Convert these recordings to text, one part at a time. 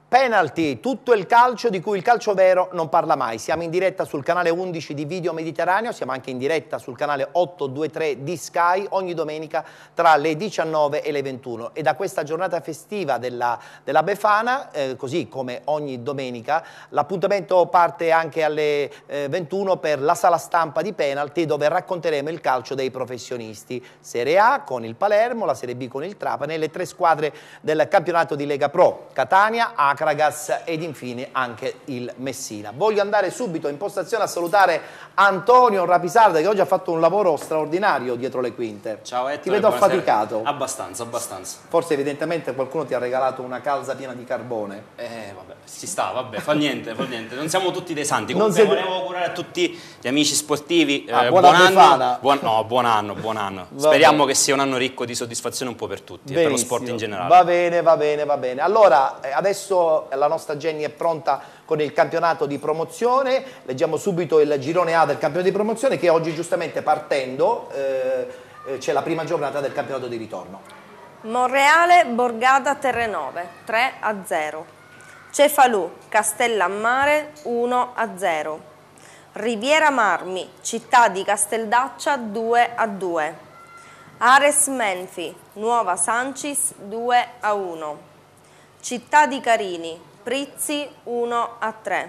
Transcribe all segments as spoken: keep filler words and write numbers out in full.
Penalty, tutto il calcio di cui il calcio vero non parla mai. Siamo in diretta sul canale undici di Video Mediterraneo, siamo anche in diretta sul canale ottocentoventitré di Sky ogni domenica tra le diciannove e le ventuno. E da questa giornata festiva della, della Befana, eh, così come ogni domenica, l'appuntamento parte anche alle eh, ventuno per la sala stampa di Penalty, dove racconteremo il calcio dei professionisti. Serie A con il Palermo, la Serie B con il Trapani e le tre squadre del campionato di Lega Pro, Catania, Acra, Ragas ed infine anche il Messina. Voglio andare subito in postazione a salutare Antonio Rapisarda, che oggi ha fatto un lavoro straordinario dietro le quinte. Ciao Ettore, ti vedo affaticato. Abbastanza, abbastanza. Forse evidentemente qualcuno ti ha regalato una calza piena di carbone. Eh vabbè, si sta, vabbè, fa niente, fa niente. Non siamo tutti dei santi. Comunque siete... volevo augurare a tutti gli amici sportivi ah, eh, buon anno. Buon, no, buon anno, buon anno. Speriamo che sia un anno ricco di soddisfazione un po' per tutti e per lo sport in generale. Va bene, va bene, va bene. Allora, adesso la nostra Jenny è pronta con il campionato di promozione. Leggiamo subito il girone A del campionato di promozione, che oggi giustamente partendo eh, c'è la prima giornata del campionato di ritorno. Monreale Borgata Terrenove tre a zero, Cefalù Castellammare uno a zero, Riviera Marmi Città di Casteldaccia due a due, Ares Menfi Nuova Sancis due a uno, Città di Carini Prizzi uno a tre,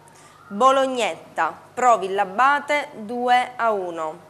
Bolognetta Pro Villabate due a uno,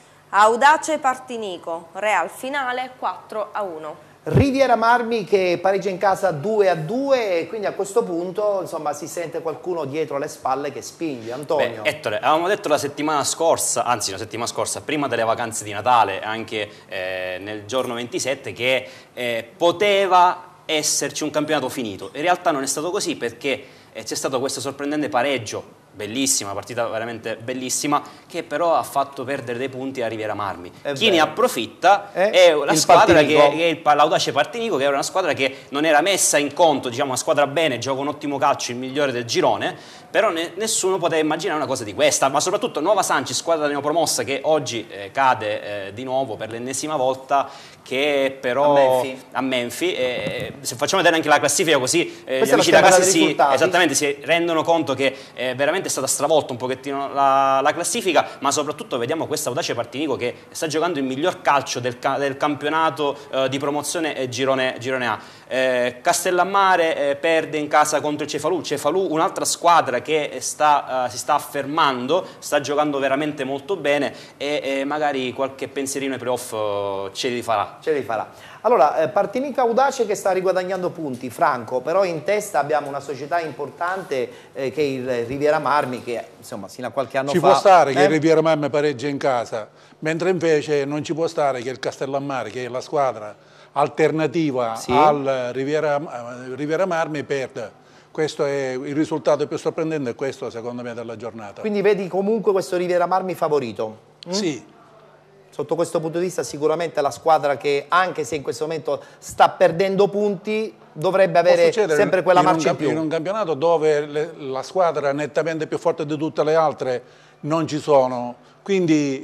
Audace Partinico Real Finale quattro a uno. Riviera Marmi che pareggia in casa due a due e quindi a questo punto insomma si sente qualcuno dietro le spalle che spinge. Antonio. Beh, Ettore, avevamo detto la settimana scorsa, anzi la settimana scorsa, prima delle vacanze di Natale, anche eh, nel giorno ventisette, che eh, poteva esserci un campionato finito. In realtà non è stato così, perché eh, c'è stato questo sorprendente pareggio, bellissima, partita veramente bellissima, che però ha fatto perdere dei punti a Riviera Marmi. È Chi vero. ne approfitta eh? è la il squadra che, che è l'Audace Partinico, che era una squadra che non era messa in conto, diciamo una squadra bene, gioca un ottimo calcio, il migliore del girone, però ne, nessuno poteva immaginare una cosa di questa, ma soprattutto Nuova Sanci, squadra neopromossa che oggi eh, cade eh, di nuovo per l'ennesima volta, che però a Menfi, a Menfi eh, se facciamo vedere anche la classifica, così eh, gli amici da casa si, esattamente, si rendono conto che eh, veramente è stata stravolta un pochettino la, la classifica, ma soprattutto vediamo questa Audace Partinico che sta giocando il miglior calcio del, del campionato eh, di promozione e girone, girone A. Eh, Castellammare eh, perde in casa contro il Cefalù, Cefalù un'altra squadra che sta, uh, si sta affermando, sta giocando veramente molto bene e, e magari qualche pensierino ai playoff uh, ce li farà. Ce li farà. Allora, eh, Partinico Audace che sta riguadagnando punti, Franco, però in testa abbiamo una società importante eh, che è il Riviera Marmi, che insomma fino a qualche anno ci fa... Ci può stare eh? che il Riviera Marmi pareggia in casa, mentre invece non ci può stare che il Castellammare, che è la squadra alternativa sì. al Riviera, Riviera Marmi, perda. Questo è il risultato più sorprendente, è questo secondo me della giornata. Quindi vedi comunque questo Riviera Marmi favorito? Mm? Sì. Sotto questo punto di vista sicuramente la squadra che, anche se in questo momento sta perdendo punti, dovrebbe avere sempre quella marcia in più. In un campionato dove le, la squadra nettamente più forte di tutte le altre non ci sono, quindi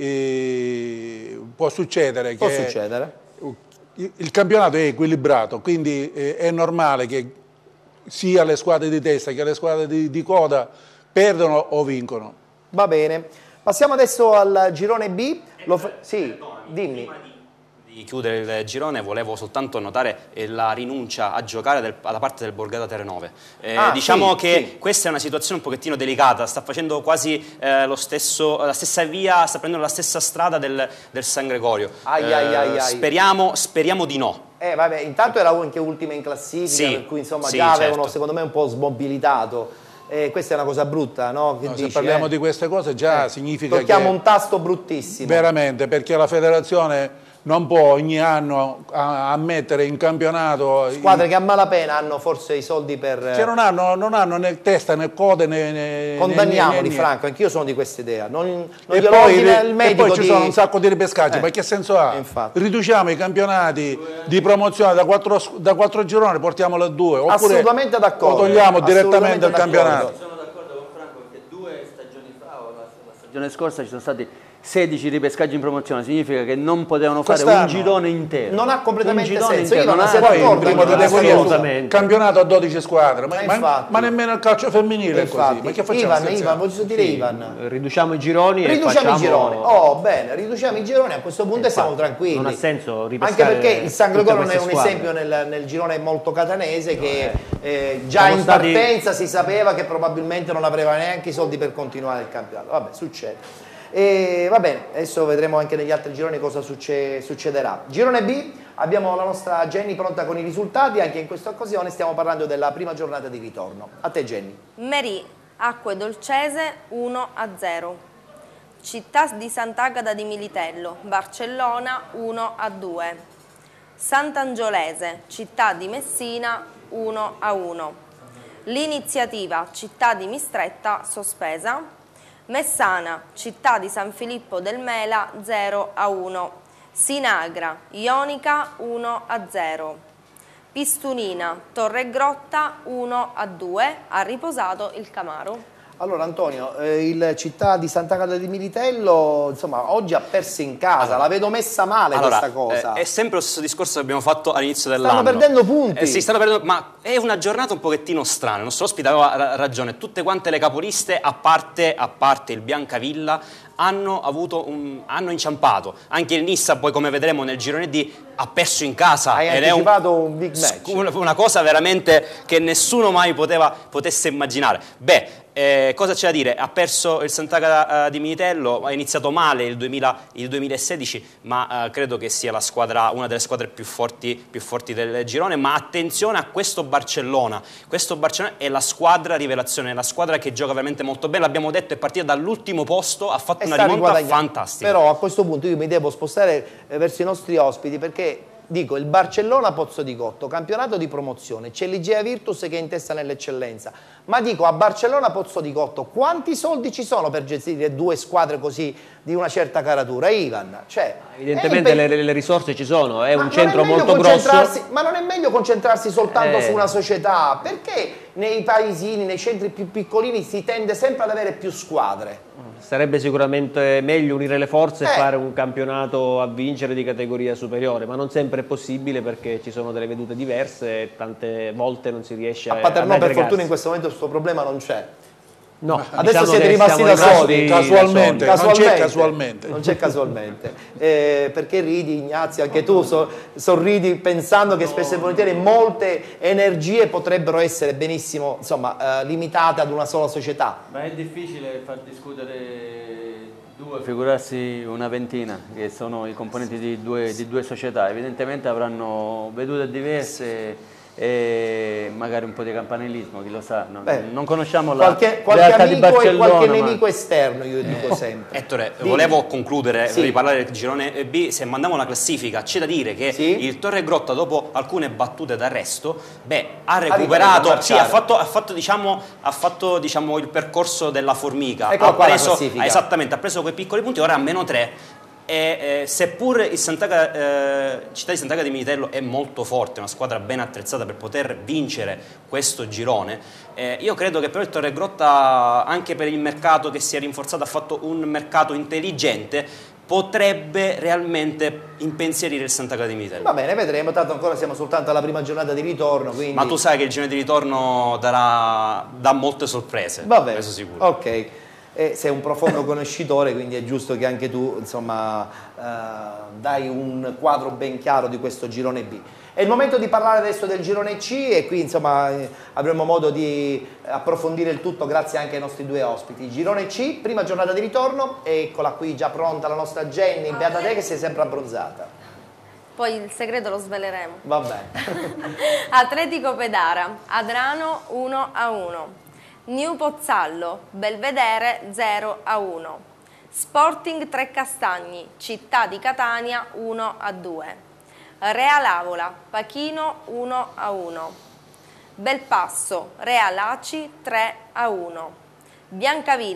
eh, può succedere che... Può succedere. Il, il campionato è equilibrato, quindi eh, è normale che sia le squadre di testa che le squadre di, di coda perdono o vincono. Va bene. Passiamo adesso al girone B. Lo fa... Sì, dimmi. Prima di, di chiudere il girone volevo soltanto notare la rinuncia a giocare del, da parte del Borgata Terrenove. Eh, ah, diciamo sì, che sì. questa è una situazione un pochettino delicata, sta facendo quasi eh, lo stesso, la stessa via, sta prendendo la stessa strada del, del San Gregorio. Ai, eh, ai, ai, ai. Speriamo, speriamo di no. Eh, vabbè, intanto era anche ultima in classifica, sì, per cui insomma sì, già avevano certo. secondo me un po' smobilitato. Eh, questa è una cosa brutta, no? Che no dici, se parliamo eh? di queste cose già eh, significa tocchiamo che... un tasto bruttissimo. Veramente, perché la federazione non può ogni anno ammettere in campionato... Squadre che a malapena hanno forse i soldi per... Che non hanno, non hanno né testa né code né... né Condanniamoli, né, né, Franco, anch'io sono di questa idea. Non, non e, glielo poi, ordina il medico e poi ci di... sono un sacco di ripescaggi, eh. ma che senso ha? Infatti. Riduciamo i campionati di promozione da quattro, da quattro gironi, portiamoli a due. Oppure assolutamente d'accordo. O togliamo direttamente il campionato. Sono d'accordo con Franco perché due stagioni fa, o la, la stagione scorsa, ci sono stati sedici ripescaggi in promozione, significa che non potevano fare un girone intero. Non ha completamente senso. Intero, Io non poi d'accordo, in prima categoria campionato a dodici squadre, ma, ma, ma nemmeno il calcio femminile è così. Ma che facciamo? Ivan, Ivan, voglio dire sì, Ivan. Riduciamo i gironi riduciamo e facciamo... i gironi. Oh, bene, riduciamo i gironi, a questo punto Infatti, siamo tranquilli. Non ha senso ripescare. Anche perché il San Gregorio è un squadre. esempio nel, nel girone molto catanese che eh, già Siamo in stati... partenza si sapeva che probabilmente non aveva neanche i soldi per continuare il campionato. Vabbè, succede. E va bene, adesso vedremo anche negli altri gironi cosa succe succederà. Girone B, abbiamo la nostra Jenny pronta con i risultati, anche in questa occasione stiamo parlando della prima giornata di ritorno. A te Jenny. Merì, Acque Dolcese uno a zero. Città di Sant'Agata di Militello, Barcellona uno a due. Sant'Angiolese, Città di Messina uno a uno. L'iniziativa Città di Mistretta sospesa. Messana, Città di San Filippo del Mela zero a uno. Sinagra, Ionica uno a zero. Pistunina, Torregrotta uno a due. Ha riposato il Camaro. Allora Antonio, eh, il Città di Sant'Agata di Militello, insomma, oggi ha perso in casa, allora, la vedo messa male allora, questa cosa. Eh, è sempre lo stesso discorso che abbiamo fatto all'inizio dell'anno. Stanno perdendo punti. Eh, sì, stanno perdendo, ma è una giornata un pochettino strana. Il nostro ospite aveva ra ragione, tutte quante le capoliste, a parte, a parte il Biancavilla, hanno, avuto un, hanno inciampato. Anche il Nissa, poi come vedremo nel girone D, ha perso in casa. Hai ed anticipato è un, un big match. Una cosa veramente che nessuno mai poteva, potesse immaginare. Beh, Eh, cosa c'è da dire? Ha perso il Sant'Agata uh, di Militello, ha iniziato male il, duemila, il duemilasedici, ma uh, credo che sia la squadra, una delle squadre più forti, più forti del girone. Ma attenzione a questo Barcellona, questo Barcellona è la squadra rivelazione, è la squadra che gioca veramente molto bene, l'abbiamo detto, è partita dall'ultimo posto, ha fatto E una sta rimonta fantastica. Però a questo punto io mi devo spostare eh, verso i nostri ospiti, perché dico, il Barcellona Pozzo di Gotto, campionato di promozione, c'è l'Igea Virtus che è in testa nell'eccellenza, ma dico, a Barcellona Pozzo di Gotto quanti soldi ci sono per gestire due squadre così di una certa caratura? Ivan, cioè, evidentemente le, le risorse ci sono, è un non centro è meglio molto grosso. Ma non è meglio concentrarsi soltanto Eh. su una società? Perché nei paesini, nei centri più piccolini si tende sempre ad avere più squadre? Sarebbe sicuramente meglio unire le forze e Eh. fare un campionato a vincere di categoria superiore, ma non sempre è possibile perché ci sono delle vedute diverse e tante volte non si riesce a A Paternò per fortuna in aggregarsi. questo momento questo problema non c'è. No, Adesso diciamo siete che rimasti siamo da soli, rimasti casualmente. da soli. Non c'è casualmente. Non c'è casualmente. Eh, perché ridi, Ignazio? Anche tu so, sorridi pensando che spesso e volentieri molte energie potrebbero essere benissimo, insomma, eh, limitate ad una sola società. Ma è difficile far discutere due, figurarsi una ventina, che sono i componenti di due, di due società. Evidentemente avranno vedute diverse e magari un po' di campanilismo, chi lo sa. Non, Beh, non conosciamo la qualche, qualche realtà di amico e Barcellona. qualche ma... nemico esterno, io dico sempre. Ettore, Dimmi. volevo concludere, Sì. di parlare del girone B. Se mandiamo la classifica, c'è da dire che Sì. il Torregrotta, dopo alcune battute d'arresto, beh, ha ripreso a recuperato, marciare. sì, ha fatto, ha fatto, diciamo, ha fatto diciamo, il percorso della formica. Eccola ha qua la preso, classifica. esattamente, ha preso quei piccoli punti, ora ha meno tre. E, eh, seppur il Sant'Agata, eh, Città di Sant'Agata di Militello è molto forte, una squadra ben attrezzata per poter vincere questo girone, eh, io credo che però il Torregrotta, anche per il mercato che si è rinforzato, ha fatto un mercato intelligente, potrebbe realmente impensierire il Sant'Agata di Militello. Va bene, vedremo, tanto ancora siamo soltanto alla prima giornata di ritorno, quindi... Ma tu sai che il girone di ritorno darà, dà molte sorprese, Va bene, questo sicuro. ok. E sei un profondo conoscitore, quindi è giusto che anche tu, insomma, eh, dai un quadro ben chiaro di questo girone B. È il momento di parlare adesso del girone C e qui, insomma, eh, avremo modo di approfondire il tutto grazie anche ai nostri due ospiti. Girone C, prima giornata di ritorno, eccola qui già pronta la nostra Jenny, beata te che sei sempre abbronzata. Poi il segreto lo sveleremo. Va bene. Atletico Pedara, Adrano uno a uno. New Pozzallo, Belvedere zero a uno. Sporting Trecastagni, Città di Catania uno a due. Real Avola, Pachino uno a uno. Belpasso, Real Aci tre a uno. Biancavilla,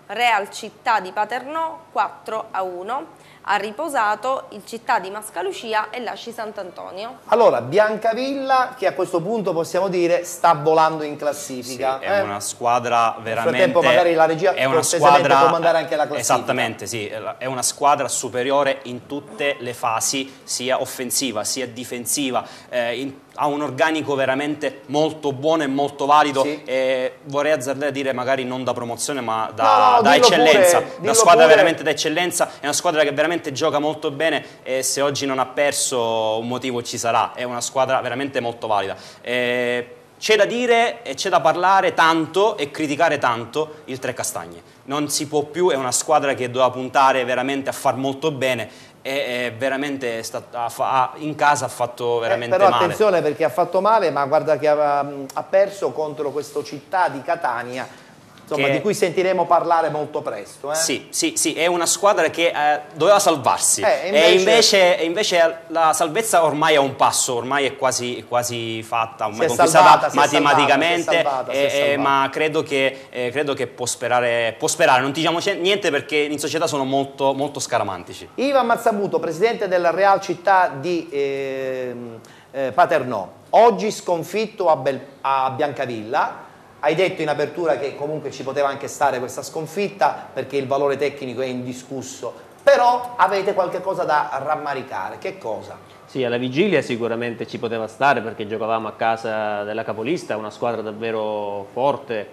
Real Città di Paternò quattro a uno. Ha riposato il Città di Mascalucia e l'Aci Sant'Antonio. Allora, Biancavilla, che a questo punto possiamo dire sta volando in classifica. Sì, è eh? una squadra veramente... Nel frattempo magari la regia è una cortesemente squadra, può mandare anche la classifica. Esattamente, sì, è una squadra superiore in tutte le fasi, sia offensiva sia difensiva, eh, in, ha un organico veramente molto buono e molto valido, sì. E vorrei azzardare a dire magari non da promozione ma da, no, no, da eccellenza, pure, una squadra pure. veramente da eccellenza, è una squadra che veramente gioca molto bene e se oggi non ha perso un motivo ci sarà, è una squadra veramente molto valida. Eh, C'è da dire e c'è da parlare tanto e criticare tanto il Tre Castagne. Non si può più, è una squadra che doveva puntare veramente a far molto bene e veramente stata, ha, in casa ha fatto veramente eh, però male. Attenzione perché ha fatto male, ma guarda che ha, ha perso contro questo Città di Catania, insomma, che... di cui sentiremo parlare molto presto. Eh? Sì, sì, sì, è una squadra che eh, doveva salvarsi eh, invece... e invece, e invece la salvezza ormai è un passo, ormai è quasi, quasi fatta, ormai si è conquistata salvata, matematicamente, si è salvata, si è salvata, eh, eh, ma credo che, eh, credo che può, sperare, può sperare, non diciamo niente perché in società sono molto, molto scaramantici. Ivan Mazzabuto, presidente della Real Città di eh, eh, Paternò, oggi sconfitto a, Bel a Biancavilla. Hai detto in apertura che comunque ci poteva anche stare questa sconfitta perché il valore tecnico è indiscusso, però avete qualche cosa da rammaricare, che cosa? Sì, alla vigilia sicuramente ci poteva stare perché giocavamo a casa della capolista, una squadra davvero forte,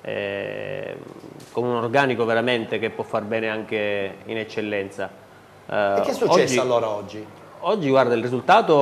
eh, con un organico veramente che può far bene anche in eccellenza. Eh, e che è successo oggi, allora oggi? Oggi guarda, il risultato...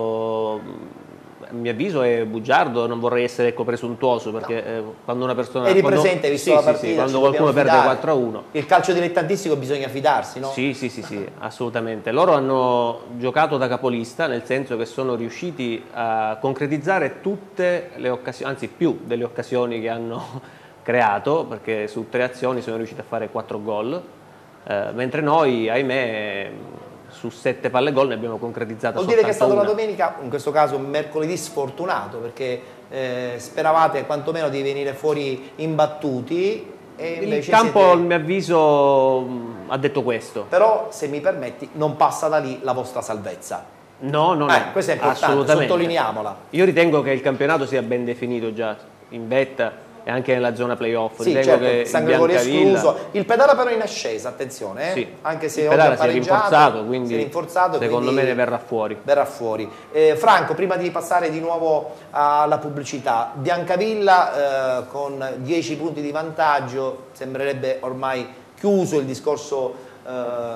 Oh, a mio avviso è bugiardo, non vorrei essere ecco, presuntuoso perché no. eh, quando una persona... Eri quando, presente, visto sì, la sì, partita, sì, quando qualcuno perde quattro a uno. Il calcio dilettantistico bisogna fidarsi, no? Sì, sì, sì, sì, assolutamente. Loro hanno giocato da capolista, nel senso che sono riusciti a concretizzare tutte le occasioni, anzi più delle occasioni che hanno creato, perché su tre azioni sono riusciti a fare quattro gol, eh, mentre noi, ahimè... su sette palle gol ne abbiamo concretizzata soltanto una. Vuol dire che è stata una. una domenica, in questo caso un mercoledì sfortunato, perché eh, speravate quantomeno di venire fuori imbattuti. E il campo, siete... a mio avviso, ha detto questo. Però, se mi permetti, non passa da lì la vostra salvezza. No, no, no. Eh, questo è importante, sottolineiamola. Io ritengo che il campionato sia ben definito già in vetta e anche nella zona playoff. Sì, ritengo certo, che San Gregorio escluso. Il Pedara però in ascesa, attenzione, eh? Sì. Anche se il oggi Pedara ha si è rinforzato, quindi si è rinforzato, secondo quindi me ne verrà fuori. Verrà fuori. Eh, Franco, prima di passare di nuovo alla pubblicità, Biancavilla eh, con dieci punti di vantaggio, sembrerebbe ormai chiuso il discorso eh,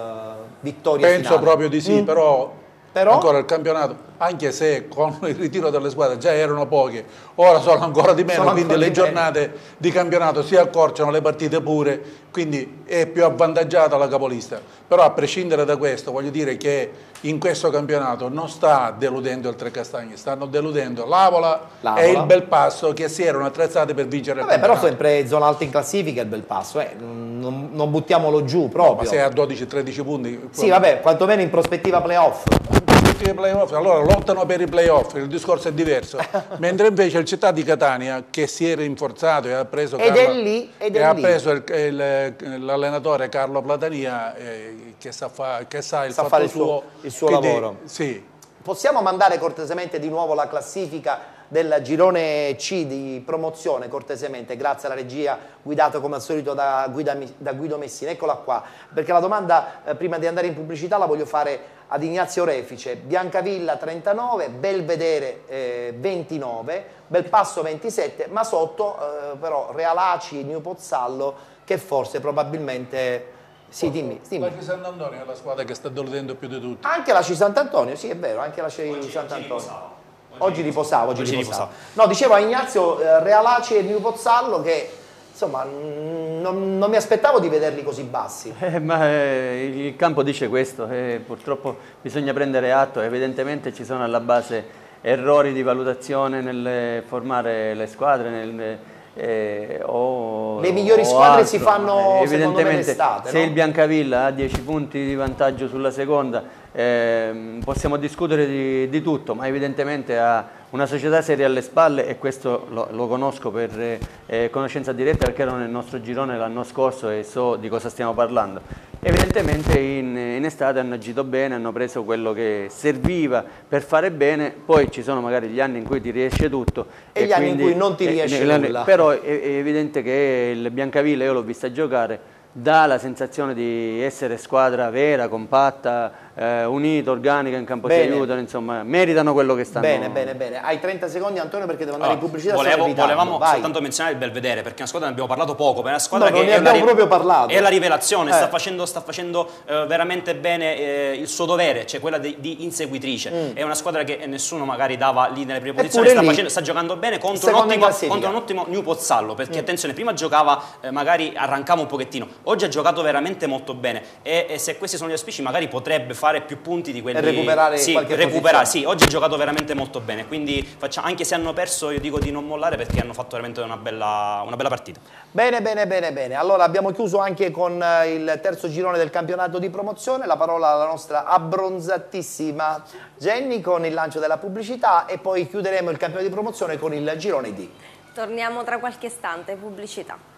vittoria Penso finale. proprio di sì, mm. però, però ancora il campionato, anche se con il ritiro delle squadre già erano poche, ora sono ancora di meno, sono quindi le giornate meno. di campionato si accorciano, le partite pure, quindi è più avvantaggiata la capolista. Però a prescindere da questo, voglio dire che in questo campionato non sta deludendo il Tre Castagni, stanno deludendo l'Avola e il Belpasso che si erano attrezzati per vincere Vabbè, il campionato. Però sempre zona alta in classifica il Belpasso, eh. non, non buttiamolo giù proprio. No, ma sei a dodici tredici punti. Sì, vabbè, quantomeno in prospettiva playoff. Playoff, allora lottano per i playoff, il discorso è diverso, mentre invece il Città di Catania che si è rinforzato e ha preso ed Carlo, è lì, ed è e ha lì. preso l'allenatore Carlo Platania eh, che, sa fa, che sa il sa fatto fare il suo, suo, il suo quindi, lavoro. Sì. Possiamo mandare cortesemente di nuovo la classifica del girone C di promozione, cortesemente, grazie alla regia guidata come al solito da, Guida, da Guido Messina. Eccola qua, perché la domanda eh, prima di andare in pubblicità la voglio fare ad Ignazio Refice. Biancavilla trentanove, Belvedere eh, ventinove, Belpasso ventisette, ma sotto eh, però Realaci e New Pozzallo che forse probabilmente... Sì, dimmi, dimmi. La C Sant'Antonio è la squadra che sta deludendo più di tutti. Anche la C Sant'Antonio, sì è vero, anche la C Sant'Antonio. Oggi riposavo, oggi, oggi riposavo. No, dicevo a Ignazio, eh, Realaci e New Pozzallo che insomma non, non mi aspettavo di vederli così bassi. Eh, ma eh, il campo dice questo, eh, purtroppo bisogna prendere atto, evidentemente ci sono alla base errori di valutazione nel formare le squadre, nel, eh, o, le migliori o squadre altro. si fanno evidentemente l'estate, se no? il Biancavilla ha dieci punti di vantaggio sulla seconda eh, possiamo discutere di, di tutto, ma evidentemente ha una società seria alle spalle e questo lo, lo conosco per eh, conoscenza diretta perché ero nel nostro girone l'anno scorso e so di cosa stiamo parlando. Evidentemente in, in estate hanno agito bene, hanno preso quello che serviva per fare bene, poi ci sono magari gli anni in cui ti riesce tutto. E, e gli quindi, anni in cui non ti riesce eh, nulla. Però è, è evidente che il Biancavilla, io l'ho vista giocare, dà la sensazione di essere squadra vera, compatta, eh, unita, organica, in campo bene. Si aiutano, insomma, meritano quello che stanno. Bene, bene, bene. Hai trenta secondi Antonio perché devo andare allora, in pubblicità. Volevo, volevamo Vai. soltanto menzionare il Belvedere perché è una squadra ne abbiamo parlato poco, ma è una squadra no, che non ne è, abbiamo la, proprio parlato. È la rivelazione, eh. sta facendo, sta facendo eh, veramente bene eh, il suo dovere, cioè quella di, di inseguitrice. Mm. È una squadra che nessuno magari dava lì nelle prime posizioni, sta, facendo, sta giocando bene contro un, ottimo, contro un ottimo New Pozzallo, perché mm. attenzione, prima giocava, eh, magari arrancava un pochettino, oggi ha giocato veramente molto bene e, e se questi sono gli auspici magari potrebbe fare più punti di quelli e recuperare sì, qualche recuperare, sì, oggi ha giocato veramente molto bene, quindi facciamo, anche se hanno perso io dico di non mollare perché hanno fatto veramente una bella, una bella partita. Bene, bene, bene, bene. Allora abbiamo chiuso anche con il terzo girone del campionato di promozione, la parola alla nostra abbronzatissima Jenny con il lancio della pubblicità e poi chiuderemo il campionato di promozione con il girone D. Torniamo tra qualche istante, pubblicità.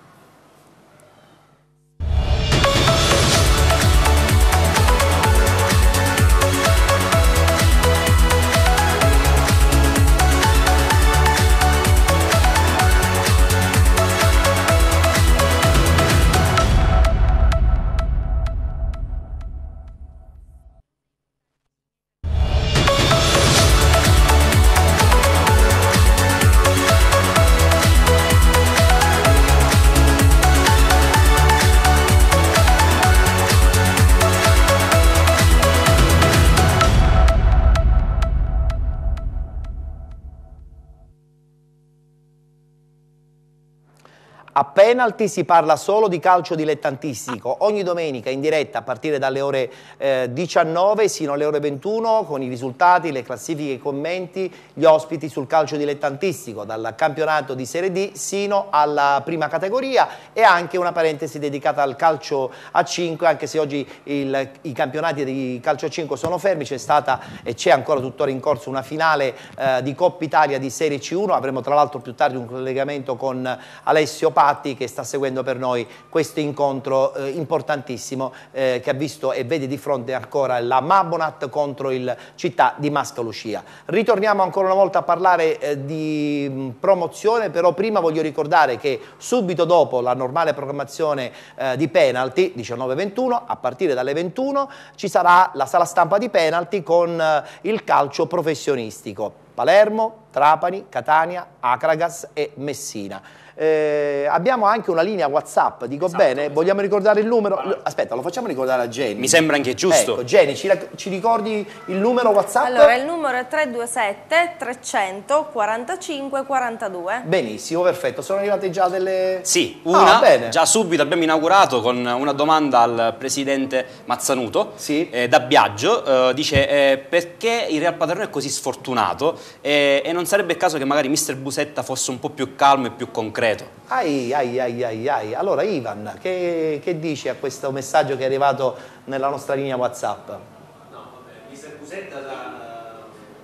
A penalty si parla solo di calcio dilettantistico, ogni domenica in diretta a partire dalle ore eh, diciannove sino alle ore ventuno con i risultati, le classifiche, i commenti, gli ospiti sul calcio dilettantistico, dal campionato di Serie D sino alla prima categoria e anche una parentesi dedicata al calcio a cinque, anche se oggi il, i campionati di calcio a cinque sono fermi, c'è stata e c'è ancora tuttora in corso una finale eh, di Coppa Italia di Serie C uno, avremo tra l'altro più tardi un collegamento con Alessio Patti che sta seguendo per noi questo incontro eh, importantissimo eh, che ha visto e vede di fronte ancora la Mabonat contro il Città di Mascalucia. Ritorniamo ancora una volta a parlare eh, di mh, promozione, però prima voglio ricordare che subito dopo la normale programmazione eh, di penalty, diciannove ventuno, a partire dalle ventuno ci sarà la sala stampa di penalty con eh, il calcio professionistico. Palermo, Trapani, Catania, Acragas e Messina. Eh, abbiamo anche una linea WhatsApp, dico esatto, bene? Esatto. Vogliamo ricordare il numero? Aspetta, lo facciamo ricordare a Jenny. Mi sembra anche giusto. Ecco, Jenny, ci, ci ricordi il numero WhatsApp? Allora, il numero è tre due sette trecento quarantacinque quarantadue. Benissimo, perfetto. Sono arrivate già delle... Sì, una, ah, già subito abbiamo inaugurato con una domanda al presidente Mazzanuto, sì. eh, da Biagio. Eh, dice, eh, perché il Real Paternò è così sfortunato eh, e non sarebbe il caso che magari mister Busetta fosse un po' più calmo e più concreto? Ai, ai, ai, ai, ai. Allora Ivan, che, che dici a questo messaggio che è arrivato nella nostra linea WhatsApp? No, vabbè, mister Busetta da,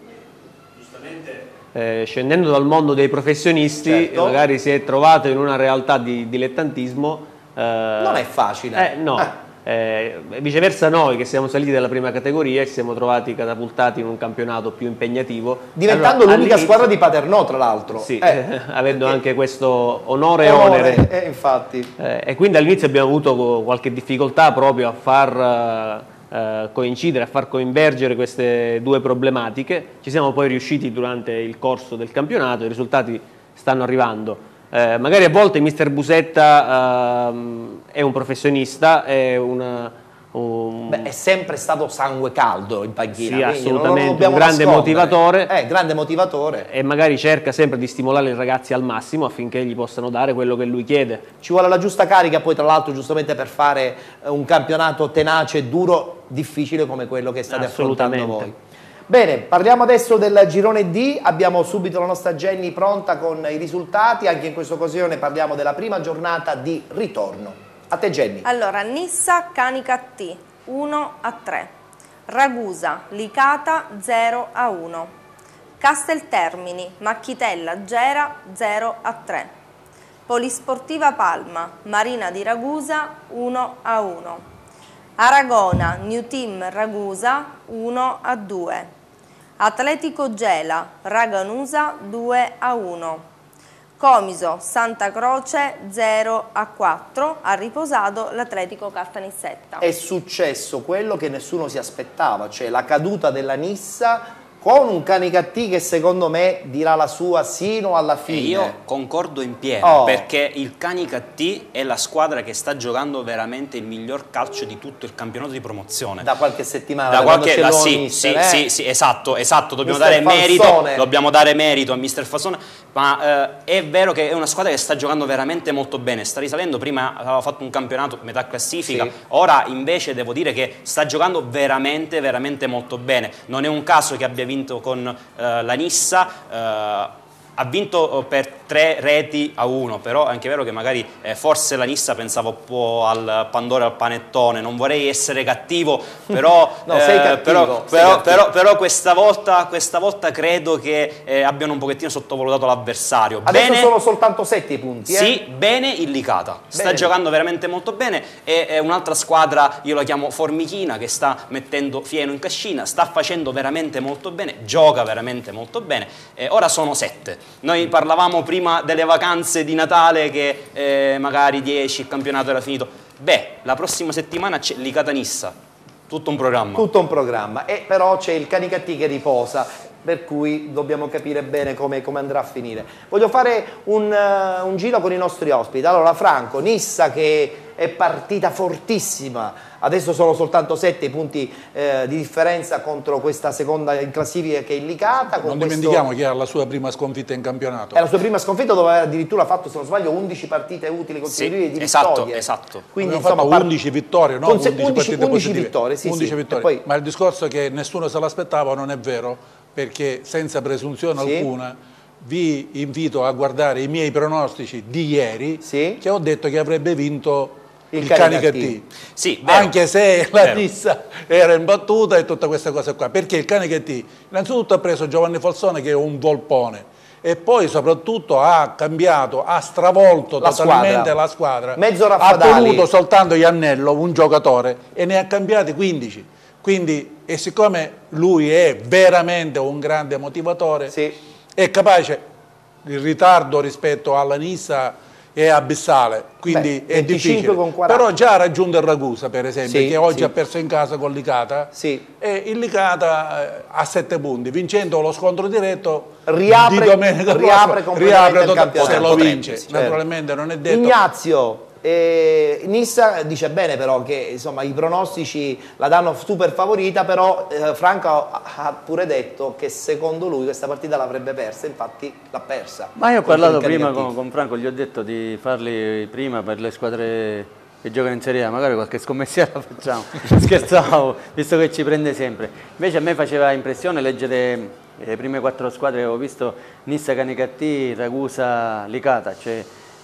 giustamente eh, scendendo dal mondo dei professionisti, certo, magari si è trovato in una realtà di dilettantismo. Eh, non è facile. Eh, no. Eh. Eh, viceversa noi che siamo saliti dalla prima categoria e ci siamo trovati catapultati in un campionato più impegnativo, diventando allora, l'unica squadra di Paternò tra l'altro, sì, eh, avendo eh, anche questo onore e onore, onere eh, infatti. Eh, e quindi all'inizio abbiamo avuto qualche difficoltà proprio a far eh, coincidere, a far convergere queste due problematiche. Ci siamo poi riusciti durante il corso del campionato, i risultati stanno arrivando. Eh, magari a volte mister Busetta uh, è un professionista, è, una, un... Beh, è sempre stato sangue caldo in panchina, sì, assolutamente, un grande motivatore, eh, grande motivatore e magari cerca sempre di stimolare i ragazzi al massimo affinché gli possano dare quello che lui chiede. Ci vuole la giusta carica poi tra l'altro giustamente per fare un campionato tenace, duro, difficile come quello che state affrontando voi. Bene, parliamo adesso del girone D, abbiamo subito la nostra Jenny pronta con i risultati, anche in questa occasione parliamo della prima giornata di ritorno. A te Jenny. Allora, Nissa Canica T, uno a tre, Ragusa, Licata zero a uno. Casteltermini, Macchitella, Gera zero a tre. Polisportiva Palma, Marina di Ragusa uno a uno. Aragona, New Team Ragusa uno a due. Atletico Gela, Raganusa due a uno. Comiso, Santa Croce zero a quattro, ha riposato l'Atletico Caltanissetta. È successo quello che nessuno si aspettava, cioè la caduta della Nissa con un Canicattì che secondo me dirà la sua sino alla fine. E io concordo in pieno, oh. perché il Canicattì è la squadra che sta giocando veramente il miglior calcio di tutto il campionato di promozione. Da qualche settimana, da da qualche da sì, mister, sì, eh? sì, sì, esatto, esatto, dobbiamo mister dare merito, Falsone. dobbiamo dare merito a mister Fasone, ma eh, è vero che è una squadra che sta giocando veramente molto bene, sta risalendo, prima aveva fatto un campionato metà classifica, sì. ora invece devo dire che sta giocando veramente, veramente molto bene. Non è un caso che abbia vinto con eh, la Nissa, eh, ha vinto per tre reti a uno, però è anche vero che magari eh, forse la Nissa pensava un po' al Pandoro e al panettone, non vorrei essere cattivo, però, no, eh, sei cattivo, però, sei però, cattivo. però, però questa, volta, questa volta credo che eh, abbiano un pochettino sottovalutato l'avversario. Adesso bene, sono soltanto sette i punti. Eh? Sì, bene il Licata, sta Bene. giocando veramente molto bene, e è un'altra squadra, io la chiamo Formichina, che sta mettendo fieno in cascina, sta facendo veramente molto bene, gioca veramente molto bene, e ora sono sette. Noi parlavamo prima delle vacanze di Natale che eh, magari dieci, il campionato era finito. Beh, la prossima settimana c'è Licata Nissa, tutto un programma. Tutto un programma, e però c'è il Canicattì che riposa, per cui dobbiamo capire bene come, come andrà a finire. Voglio fare un, uh, un giro con i nostri ospiti. Allora, Franco, Nissa che è partita fortissima, adesso sono soltanto sette punti eh, di differenza contro questa seconda in classifica che è il Licata. Con non questo... dimentichiamo che era la sua prima sconfitta in campionato. È la sua prima sconfitta, dove aveva addirittura fatto, se non sbaglio, undici partite utili consecutive Sì, di esatto, vittorie. esatto. Quindi, abbiamo insomma, fatto undici vittorie, no? undici, undici partite undici positive. vittorie, sì, undici sì. vittorie. Poi... Ma il discorso è che nessuno se l'aspettava non è vero, perché senza presunzione sì. alcuna vi invito a guardare i miei pronostici di ieri, sì. che ho detto che avrebbe vinto il, il Canicattì. Canicattì, sì, vero, anche se la vero. Nissa era imbattuta e tutte queste cose qua, perché il Canicattì innanzitutto ha preso Giovanni Falsone, che è un volpone, e poi soprattutto ha cambiato, ha stravolto la totalmente squadra. la squadra, Mezzo ha Raffadali. tenuto soltanto Iannello, un giocatore, e ne ha cambiati quindici, quindi, e siccome lui è veramente un grande motivatore, sì. è capace, il ritardo rispetto alla Nissa è abissale, quindi Beh, è difficile, con quaranta. però già ha raggiunto il Ragusa, per esempio, sì, che oggi sì. ha perso in casa con Licata, sì. e il Licata eh, ha sette punti, vincendo lo scontro diretto riapre, di domenica riapre prossima, riapre il tot- campionato. se lo Potrebbe, vince, certo. naturalmente non è detto. Ignazio, eh, Nissa dice bene però che insomma i pronostici la danno super favorita, però eh, Franco ha, ha pure detto che secondo lui questa partita l'avrebbe persa, infatti l'ha persa. Ma io ho contro parlato il prima Canicattì. con, con Franco, gli ho detto di farli prima per le squadre che giocano in Serie A, magari qualche scommessiera la facciamo, scherzavo, visto che ci prende sempre. Invece a me faceva impressione leggere le prime quattro squadre che avevo visto: Nissa, Canicattì, Ragusa, Licata, cioè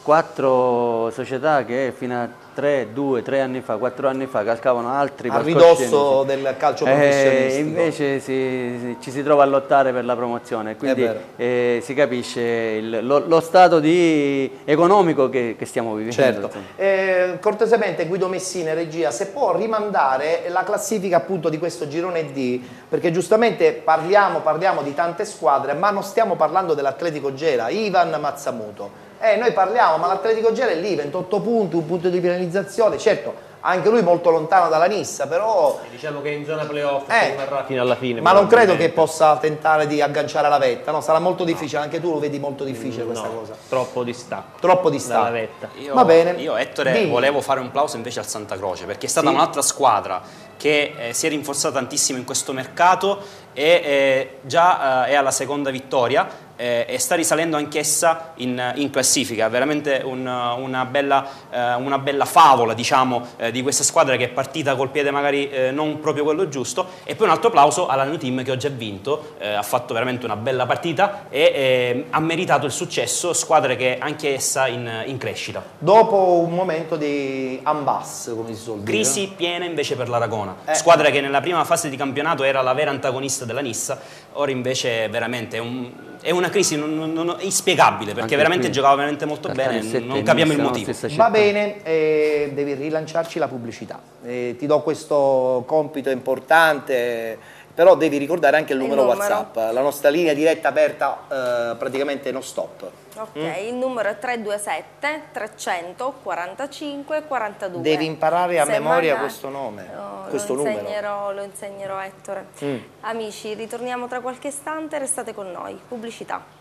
quattro società che fino a tre, due, tre anni fa, quattro anni fa calcavano altri a palcoscenici. ridosso del calcio E professionistico. invece si, si- ci si trova a lottare per la promozione, quindi vero. eh, si capisce il- lo, lo stato di economico che, che stiamo vivendo. Certo. insomma. Eh, cortesemente Guido Messina, regia, se può rimandare la classifica appunto di questo girone D, perché giustamente parliamo, parliamo di tante squadre, ma non stiamo parlando dell'Atletico Gela, Ivan Mazzamuto. Eh, noi parliamo, ma l'Atletico Gela è lì, ventotto punti, un punto di penalizzazione, certo, anche lui molto lontano dalla Nissa, però... Diciamo che in zona playoff Eh, rimarrà fino alla fine. Ma non credo che probabilmente. possa tentare di agganciare la vetta, no? Sarà molto difficile, anche tu lo vedi molto difficile questa No, cosa. troppo distacco. Troppo dalla distacco. vetta. Io, Va bene. io Ettore Dimmi. volevo fare un plauso invece al Santa Croce, perché è stata Sì. un'altra squadra che eh, si è rinforzata tantissimo in questo mercato e eh, già eh, è alla seconda vittoria eh, e sta risalendo anch'essa in, in classifica. Veramente un, una, bella, eh, una bella favola, diciamo, eh, di questa squadra che è partita col piede magari eh, non proprio quello giusto. E poi un altro applauso alla New Team che oggi ha vinto, eh, ha fatto veramente una bella partita e eh, ha meritato il successo, squadra che anche essa in, in crescita. Dopo un momento di ambass, come si suol dire. Crisi piena invece per l'Aragona, eh. squadra che nella prima fase di campionato era la vera antagonista della Nissa, ora invece veramente è, un, è una crisi non, non, non, inspiegabile, perché Anche veramente qui, giocava veramente molto bene, non capiamo il motivo. Va bene, eh, devi rilanciarci la pubblicità, eh, ti do questo compito importante, però devi ricordare anche il numero, il numero. WhatsApp, la nostra linea diretta aperta eh, praticamente non stop. Ok, mm? il numero è tre due sette trecentoquarantacinque quarantadue. Devi imparare a Se memoria magari... questo nome, oh, questo lo numero. Insegnerò, lo insegnerò a Ettore. Mm. Amici, ritorniamo tra qualche istante, restate con noi. Pubblicità.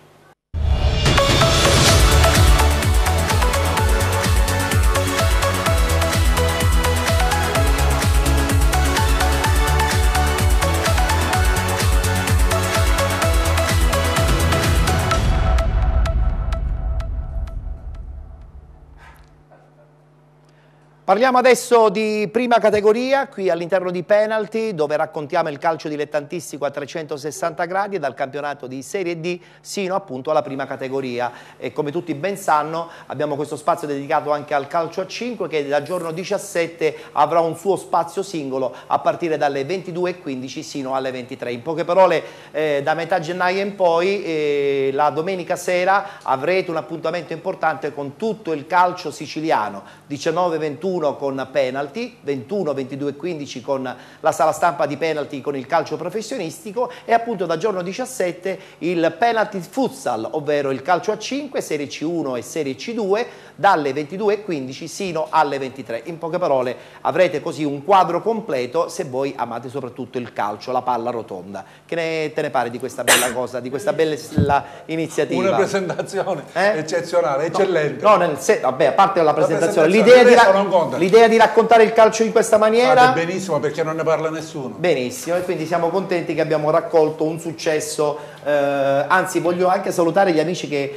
Parliamo adesso di prima categoria, qui all'interno di Penalty, dove raccontiamo il calcio dilettantistico a trecentosessanta gradi dal campionato di Serie D sino appunto alla prima categoria. E come tutti ben sanno abbiamo questo spazio dedicato anche al calcio a cinque che dal giorno diciassette avrà un suo spazio singolo a partire dalle ventidue e quindici sino alle ventitré. In poche parole, eh, da metà gennaio in poi, eh, la domenica sera avrete un appuntamento importante con tutto il calcio siciliano, diciannove ventuno con Penalty, ventuno, ventidue e quindici con la sala stampa di Penalty con il calcio professionistico e appunto da giorno diciassette il Penalty Futsal, ovvero il calcio a cinque, Serie C uno e Serie C due dalle ventidue e quindici sino alle ventitré. In poche parole avrete così un quadro completo se voi amate soprattutto il calcio, la palla rotonda. Che ne, te ne pare di questa bella cosa, di questa bella iniziativa? Una presentazione eh? eccezionale, eccellente. No, no nel se vabbè, a parte la presentazione, la l'idea di, ra l'idea di raccontare il calcio in questa maniera... Fate benissimo perché non ne parla nessuno. Benissimo, e quindi siamo contenti che abbiamo raccolto un successo, eh, anzi voglio anche salutare gli amici che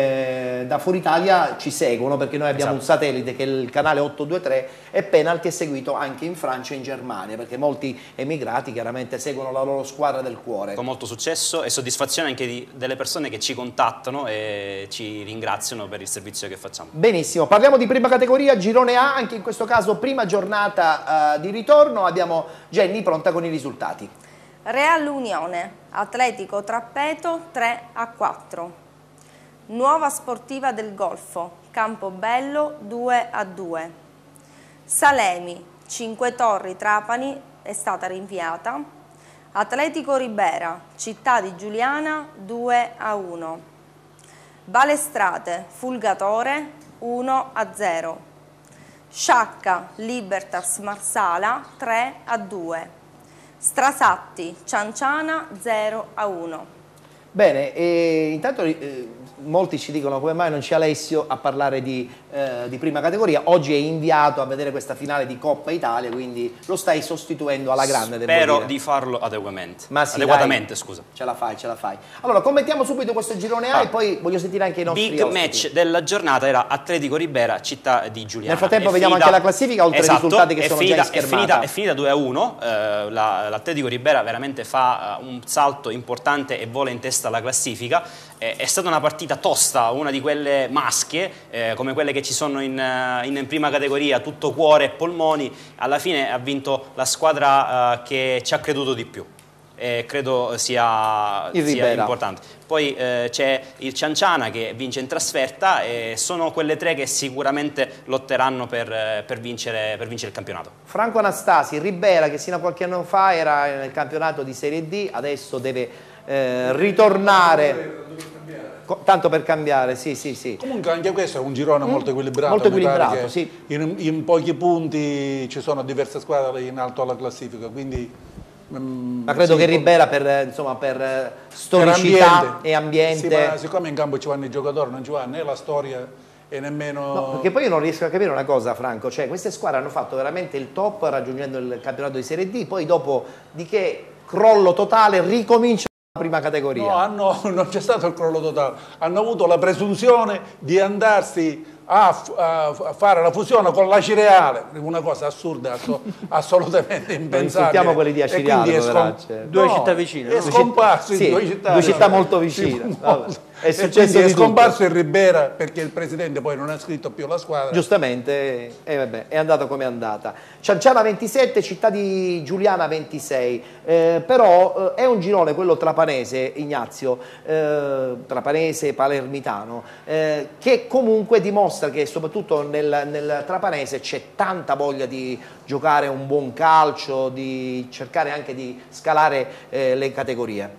eh, da fuori Italia ci seguono, perché noi abbiamo esatto. un satellite che è il canale ottodue tre e Penalty è seguito anche in Francia e in Germania, perché molti emigrati chiaramente seguono la loro squadra del cuore. Con molto successo e soddisfazione anche di, delle persone che ci contattano e ci ringraziano per il servizio che facciamo. Benissimo, parliamo di prima categoria, girone A, anche in questo caso prima giornata uh, di ritorno, abbiamo Jenny pronta con i risultati. Real Unione, Atletico Trappeto tre a quattro. Nuova Sportiva del Golfo, Campobello due a due. Salemi, Cinque Torri Trapani è stata rinviata. Atletico Ribera, Città di Giuliana due a uno. Balestrate, Fulgatore uno a zero. Sciacca, Libertas Marsala tre a due. Strasatti, Cianciana zero a uno. Bene, e intanto eh, molti ci dicono come mai non c'è Alessio a parlare di, eh, di prima categoria. Oggi è inviato a vedere questa finale di Coppa Italia, quindi lo stai sostituendo alla grande. Spero di farlo adeguatamente. Ma sì, adeguatamente, dai, scusa. Ce la fai, ce la fai. Allora, commentiamo subito questo girone A ah. e poi voglio sentire anche i nostri Big ospiti. match della giornata era Atletico Ribera, Città di Giuliana. Nel frattempo è vediamo finita, anche la classifica, oltre esatto, ai risultati che sono finita, già in schermata. È finita, è finita due a uno, eh, l'Atletico Ribera veramente fa uh, un salto importante e vola in testa alla classifica. Eh, è stata una partita tosta, una di quelle maschie, eh, come quelle che ci sono in, in, in prima categoria, tutto cuore e polmoni. Alla fine ha vinto la squadra uh, che ci ha creduto di più. E credo sia, sia importante. Poi eh, c'è il Cianciana che vince in trasferta e sono quelle tre che sicuramente lotteranno per, per, vincere, per vincere il campionato. Franco Anastasi, Ribera che sino a qualche anno fa era nel campionato di Serie D, adesso deve eh, ritornare. Tanto per cambiare, sì, sì, sì. Comunque anche questo è un girone mm. molto equilibrato. Molto equilibrato, sì. In, in pochi punti ci sono diverse squadre in alto alla classifica, quindi... Ma credo sì, che Ribera per, insomma, per storicità per ambiente, e ambiente... Sì, ma siccome in campo ci vanno i giocatori, non ci va né la storia e nemmeno... No, perché poi io non riesco a capire una cosa, Franco, cioè queste squadre hanno fatto veramente il top raggiungendo il campionato di Serie D, poi dopo di che crollo totale, ricomincia la prima categoria. No, hanno, non c'è stato il crollo totale, hanno avuto la presunzione di andarsi a, a fare la fusione con la Cireale, una cosa assurda, assolutamente impensabile. Insultiamo quelli di Acireale, due no, città vicine. È scomparso sì, in due città, due città molto vicine. È successo è di scomparso tutto. il Ribera perché il presidente poi non ha scritto più la squadra. Giustamente, eh, vabbè, è andata come è andata. Cianciana ventisette, Città di Giuliana ventisei, eh, però eh, è un girone quello trapanese, Ignazio, eh, trapanese palermitano, eh, che comunque dimostra che soprattutto nel, nel trapanese c'è tanta voglia di giocare un buon calcio, di cercare anche di scalare eh, le categorie.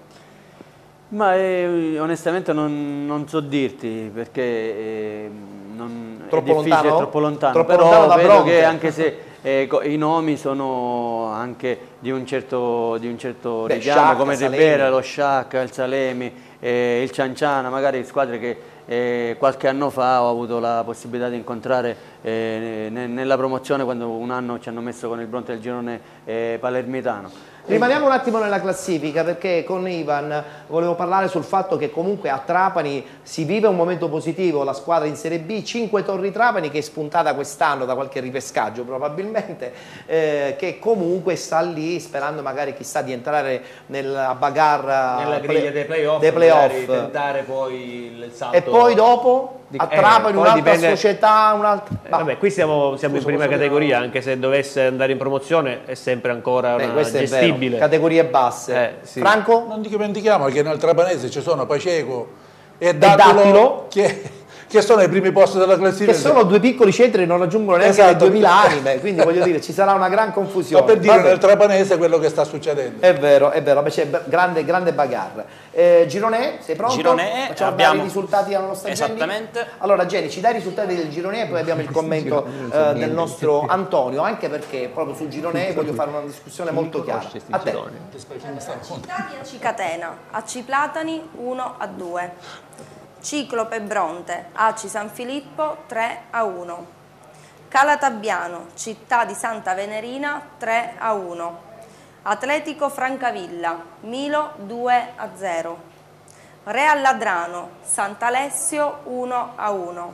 Ma eh, onestamente non, non so dirti perché eh, non, troppo è difficile, lontano? È troppo lontano, Troppo però lontano da vedo Bronte. che anche se eh, i nomi sono anche di un certo, di un certo Beh, richiamo, Sciacca, come Salemi. Ribera, lo Sciacca, il Salemi, eh, il Cianciana, magari squadre che eh, qualche anno fa ho avuto la possibilità di incontrare eh, ne, nella promozione quando un anno ci hanno messo con il Bronte del girone eh, palermitano. Rimaniamo un attimo nella classifica perché con Ivan volevo parlare sul fatto che comunque a Trapani si vive un momento positivo, la squadra in Serie B, cinque Torri Trapani che è spuntata quest'anno da qualche ripescaggio probabilmente, eh, che comunque sta lì sperando magari chissà di entrare nella bagarra nella griglia dei playoff, dei play tentare poi il salto. E poi dopo? A Trapani eh, un'altra dipende... società, un'altra... Eh, vabbè, qui siamo, siamo Scusa, in prima categoria, dire... anche se dovesse andare in promozione è sempre ancora Beh, una questo gestibile. È vero. Categorie basse. Eh, sì. Franco? Non dimentichiamo che nel Trapanese ci sono Paceco e Dattilo, Dattilo che, che sono ai primi posti della classifica. Che sono due piccoli centri che non raggiungono neanche Esatto. le duemila anime, quindi voglio dire ci sarà una gran confusione. Ma per dire Vabbè. nel Trapanese quello che sta succedendo. È vero, è vero, c'è grande, grande bagarre. Eh, Girone, sei pronto? Girone, Facciamo abbiamo... dare i risultati alla nostra Esattamente. Jenny? Allora Jenny, ci dai i risultati del Girone e poi abbiamo il commento eh, del nostro Antonio, anche perché proprio sul Girone voglio fare una discussione molto chiara. A te. Città di Acicatena, Aci Platani uno a due, Ciclope Bronte, Aci San Filippo tre a uno, Calatabbiano, Città di Santa Venerina tre a uno, Atletico Francavilla, Milo due a zero, Real Ladrano, Sant'Alessio uno a uno,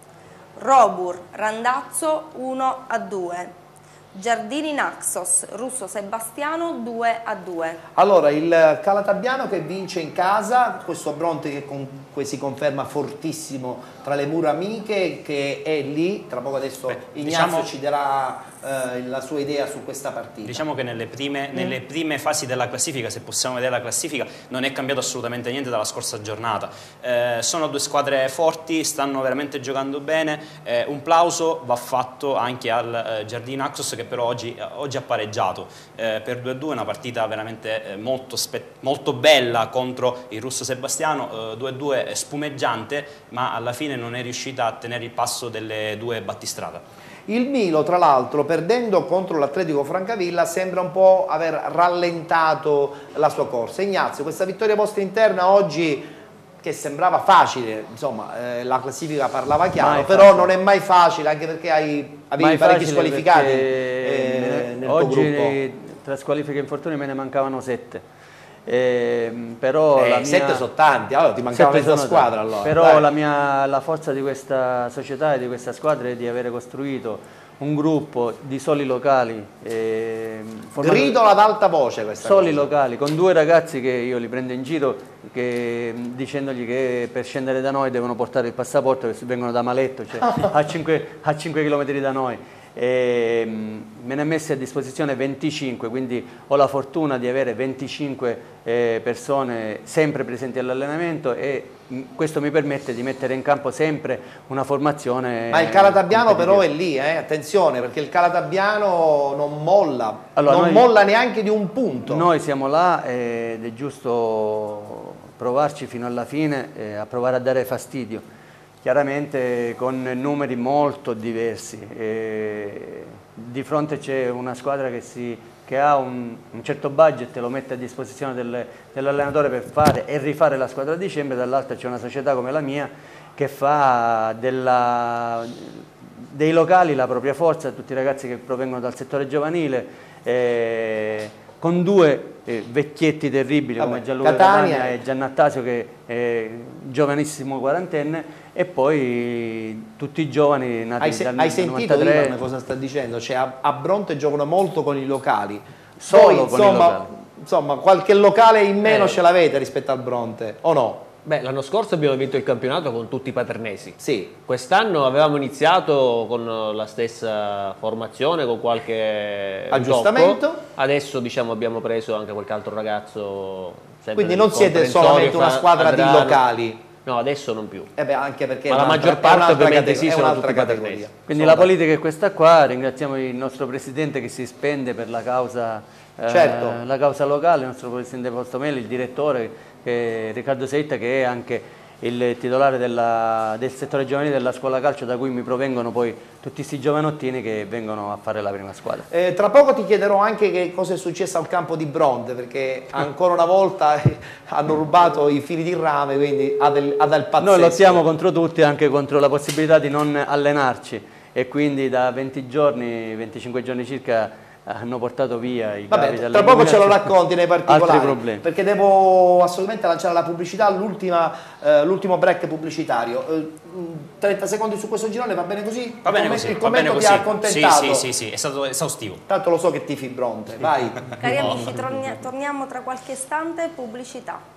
Robur Randazzo uno a due, Giardini Naxos, Russo Sebastiano due a due. Allora, il Calatabbiano che vince in casa, questo Bronte che comunque si conferma fortissimo tra le mura amiche, che è lì, tra poco adesso Beh, Ignazio diciamo, ci darà eh, la sua idea su questa partita. Diciamo che nelle prime, mm. nelle prime fasi della classifica, se possiamo vedere la classifica, non è cambiato assolutamente niente dalla scorsa giornata. Eh, sono due squadre forti, stanno veramente giocando bene, eh, un plauso va fatto anche al eh, Giardini Naxos che però oggi, oggi ha pareggiato eh, per due a due, una partita veramente eh, molto, molto bella contro il Russo Sebastiano, eh, due a due spumeggiante, ma alla fine non è riuscita a tenere il passo delle due battistrada. Il Milo, tra l'altro, perdendo contro l'Atletico Francavilla, sembra un po' aver rallentato la sua corsa. Ignazio, questa vittoria vostra interna oggi, che sembrava facile, insomma, eh, la classifica parlava chiaro, mai però facile. Non è mai facile, anche perché hai, avevi parecchi squalificati eh, nel oggi tuo gruppo. Tra squalifiche e infortuni me ne mancavano sette. Eh, però eh, la mia... sette sono tanti, allora ti mancava mezza squadra allora. Però la, mia, la forza di questa società e di questa squadra è di avere costruito un gruppo di soli locali eh, grido ad alta voce questa soli cosa. locali con due ragazzi che io li prendo in giro che, dicendogli che per scendere da noi devono portare il passaporto, che vengono da Maletto, cioè a cinque chilometri da noi. E, me ne ha messi a disposizione venticinque, quindi ho la fortuna di avere venticinque eh, persone sempre presenti all'allenamento e mh, questo mi permette di mettere in campo sempre una formazione. Ma il Calatabbiano però è lì, eh? Attenzione, perché il Calatabbiano non molla, allora, non noi, molla neanche di un punto. Noi siamo là ed è giusto provarci fino alla fine e a provare a dare fastidio. Chiaramente con numeri molto diversi, e di fronte c'è una squadra che, si, che ha un, un certo budget e lo mette a disposizione del, dell'allenatore per fare e rifare la squadra a dicembre, dall'altra c'è una società come la mia che fa della, dei locali la propria forza, tutti i ragazzi che provengono dal settore giovanile, eh, con due eh, vecchietti terribili Vabbè, come Gianluca Catania, Catania e Giannattasio, che è giovanissimo quarantenne, e poi tutti i giovani nati Hai, se, dal hai sentito novantatré. Ivan cosa sta dicendo? Cioè, a, a Bronte giocano molto con i locali. Solo Poi, con insomma, i locali. insomma, qualche locale in meno Eh. ce l'avete rispetto al Bronte, o no? Beh, l'anno scorso abbiamo vinto il campionato con tutti i paternesi. Sì. Quest'anno avevamo iniziato con la stessa formazione, con qualche Aggiustamento. tocco. Adesso diciamo abbiamo preso anche qualche altro ragazzo. sempre Quindi del non siete comprensorio, solamente una fra squadra di Adrano. locali. No, adesso non più. Eh beh, anche perché Ma è la un'altra- maggior parte è un'altra ovviamente categ- sì, è sono un'altra tutti categoria. paternesi. Quindi Sono la politica è questa qua, ringraziamo il nostro Presidente che si spende per la causa, eh, Certo. la causa locale, il nostro Presidente Postomelli, il direttore che è Riccardo Seitta, che è anche il titolare della, del settore giovanile della scuola calcio, da cui mi provengono poi tutti questi giovanottini che vengono a fare la prima squadra. Eh, tra poco ti chiederò anche che cosa è successo al campo di Bronte, perché ancora una volta hanno rubato i fili di rame, quindi ha del, ha del pazzesco. Noi lottiamo contro tutti, anche contro la possibilità di non allenarci, e quindi da venti giorni, venticinque giorni circa hanno portato via i capi Vabbè, tra poco ce lo racconti nei particolari, altri problemi. perché devo assolutamente lanciare la pubblicità, l'ultima, eh, l'ultimo break pubblicitario. Eh, trenta secondi su questo girone, va bene così? Va bene Il così, commento- va bene il così. commento ti ha accontentato? Sì, sì, sì, sì, è stato esaustivo. Tanto lo so che tifi Bronte, vai. Cari amici, torni- torniamo tra qualche istante, pubblicità.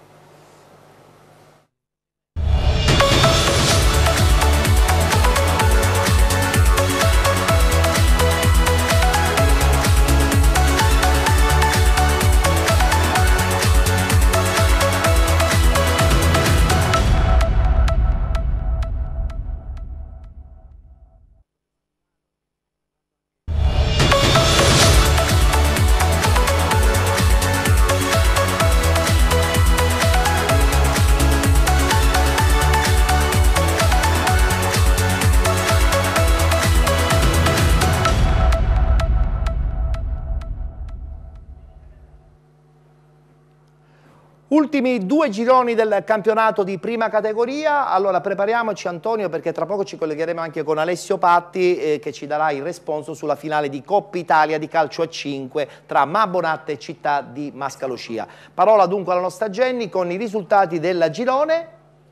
Ultimi due gironi del campionato di prima categoria. Allora prepariamoci, Antonio, perché tra poco ci collegheremo anche con Alessio Patti, eh, che ci darà il responso sulla finale di Coppa Italia di calcio a cinque tra Mabonatte e Città di Mascalocia. Parola dunque alla nostra Jenny con i risultati del girone.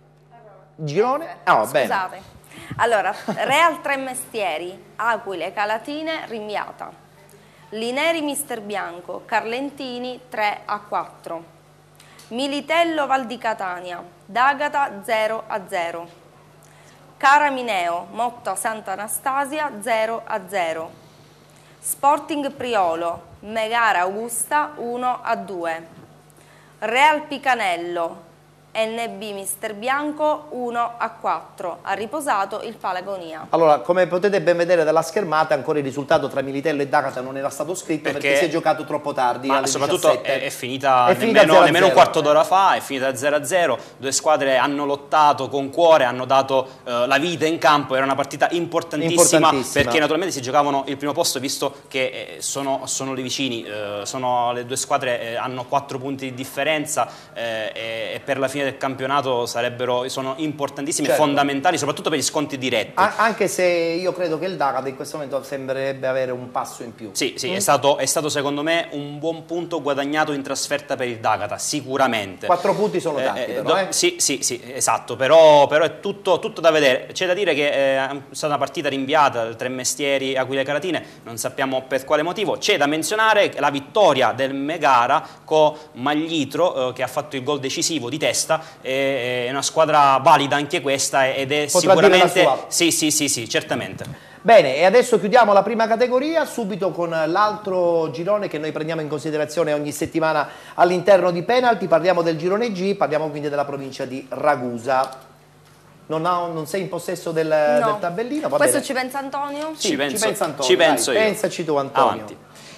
Girone? Ah, bene. Scusate. Allora, Real Tre Mestieri, Aquile Calatine rinviata. Lineri Mister Bianco, Carlentini tre a quattro. Militello Val di Catania, D'Agata zero a zero. Caramineo, Motta Sant'Anastasia zero a zero. Sporting Priolo, Megara Augusta uno a due. Real Picanello, N B Mister Bianco uno a quattro. Ha riposato il Palagonia. Allora, come potete ben vedere dalla schermata, ancora il risultato tra Militello e D'Agata non era stato scritto perché, Perché si è giocato troppo tardi. Ma alle soprattutto diciassette. è, è finita, È finita nemmeno, zero a nemmeno un zero. quarto d'ora fa, è finita zero a zero. Due squadre hanno lottato con cuore, hanno dato eh, la vita in campo. Era una partita importantissima, Importantissima. perché naturalmente si giocavano il primo posto, visto che eh, sono, sono lì vicini. Eh, sono, le due squadre eh, hanno quattro punti di differenza eh, e, e per la fine del campionato sarebbero, sono importantissimi Certo. e fondamentali, soprattutto per gli sconti diretti. A- anche se io credo che il D'Agata in questo momento sembrerebbe avere un passo in più. Sì, sì, è stato, è stato secondo me un buon punto guadagnato in trasferta per il D'Agata, sicuramente. Quattro punti sono tanti, Eh, eh, però, do- eh. Sì, sì, sì, esatto, però, però è tutto, tutto da vedere. C'è da dire che eh, è stata una partita rinviata da Tre Mestieri Aquile Caratine, non sappiamo per quale motivo. C'è da menzionare la vittoria del Megara con Maglitro, eh, che ha fatto il gol decisivo di testa. È, è una squadra valida anche questa ed è Potrà dire la sicuramente... sua. Sì, sì, sì, sì, certamente. Bene, e adesso chiudiamo la prima categoria subito con l'altro girone che noi prendiamo in considerazione ogni settimana all'interno di Penalty. Parliamo del girone G, parliamo quindi della provincia di Ragusa. Non, ha- non sei in possesso del, No. del tabellino? Va Questo bene. ci pensa Antonio? Sì, ci penso, ci pensa Antonio, ci penso dai, io. pensaci tu, Antonio. Avanti.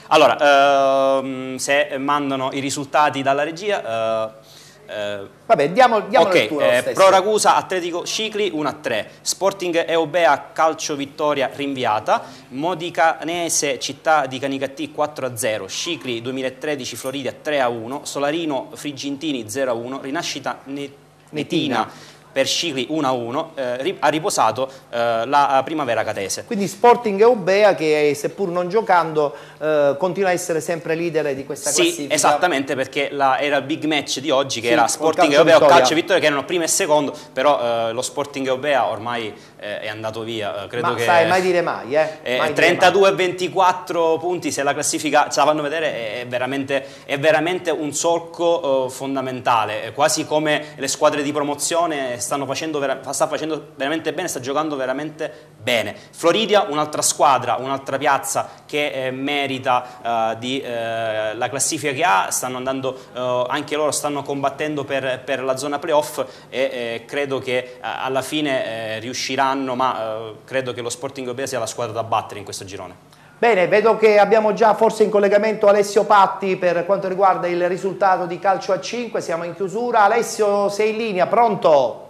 Allora, ehm, se mandano i risultati dalla regia... eh, eh, Vabbè, diamo, diamo ok, lettura lo eh, stesso. Pro Ragusa, Atletico Scicli uno a tre, Sporting Eubea Calcio Vittoria rinviata, Modicanese Città di Canicattì quattro a zero, Scicli duemilatredici Floridia tre a uno, Solarino Frigintini zero a uno, Rinascita Ne- Netina per Scicli uno a uno, eh, ha riposato eh, la Primavera Catese. Quindi Sporting Eubea che seppur non giocando eh, continua a essere sempre leader di questa classifica. Sì, esattamente, perché la, era il big match di oggi che sì, era Sporting Eubea o Calcio Vittoria, che erano primo e secondo, però eh, lo Sporting Eubea ormai eh, è andato via. Credo Ma che, sai, mai dire mai, eh? eh trentadue a ventiquattro punti, se la classifica ce la fanno vedere, è veramente, è veramente un solco eh, fondamentale, quasi come le squadre di promozione stanno facendo, sta facendo veramente bene, sta giocando veramente bene. Floridia, un'altra squadra, un'altra piazza che eh, merita eh, di, eh, la classifica che ha, stanno andando, eh, anche loro stanno combattendo per, per la zona playoff e eh, credo che eh, alla fine eh, riusciranno, ma eh, credo che lo Sporting Eubea sia la squadra da battere in questo girone. Bene, vedo che abbiamo già forse in collegamento Alessio Patti per quanto riguarda il risultato di calcio a cinque, siamo in chiusura. Alessio, sei in linea, pronto?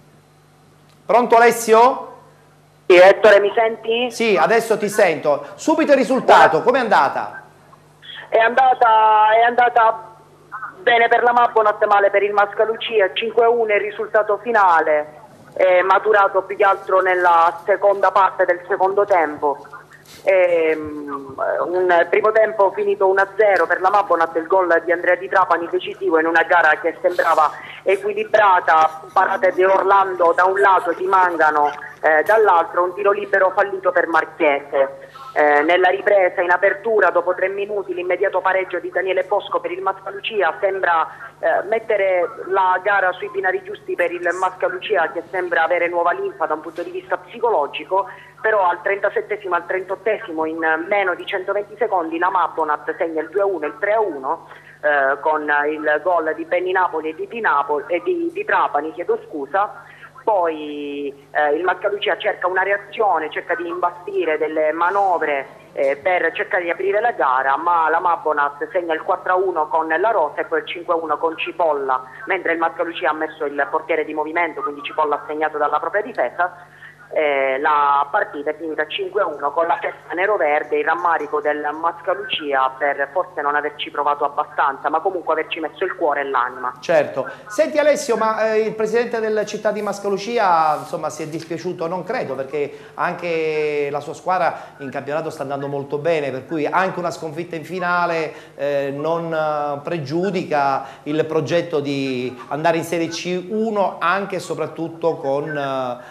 Pronto Alessio? Sì, Ettore, mi senti? Sì, adesso ti sento. Subito il risultato, com'è andata? È andata, è andata bene per la Mabonat, male per il Mascalucia, cinque a uno il risultato finale, è maturato più che altro nella seconda parte del secondo tempo. E, um, un primo tempo finito uno a zero per la Mabonat, il gol di Andrea Di Trapani decisivo in una gara che sembrava equilibrata, parate di Orlando da un lato, ti mancano eh, dall'altro, un tiro libero fallito per Marchiese. Eh, nella ripresa in apertura dopo tre minuti l'immediato pareggio di Daniele Bosco per il Mascalucia sembra eh, mettere la gara sui binari giusti per il Mascalucia, che sembra avere nuova linfa da un punto di vista psicologico, però al trentasettesimo, al trentottesimo, in meno di centoventi secondi la Mabonat segna il due a uno e il tre a uno eh, con il gol di Benny Napoli e di, di, Napoli, e di, di Trapani, chiedo scusa. Poi eh, il Mascalucia cerca una reazione, cerca di imbastire delle manovre eh, per cercare di aprire la gara, ma la Mabonat segna il quattro a uno con la Rosa e poi il cinque a uno con Cipolla, mentre il Mascalucia ha messo il portiere di movimento, quindi Cipolla ha segnato dalla propria difesa. Eh, la partita è finita cinque a uno con la testa nero-verde, il rammarico del Mascalucia per forse non averci provato abbastanza, ma comunque averci messo il cuore e l'anima. Certo. Senti Alessio, ma eh, il presidente della città di Mascalucia insomma si è dispiaciuto? Non credo, perché anche la sua squadra in campionato sta andando molto bene, per cui anche una sconfitta in finale eh, non eh, pregiudica il progetto di andare in Serie C uno, anche e soprattutto con eh,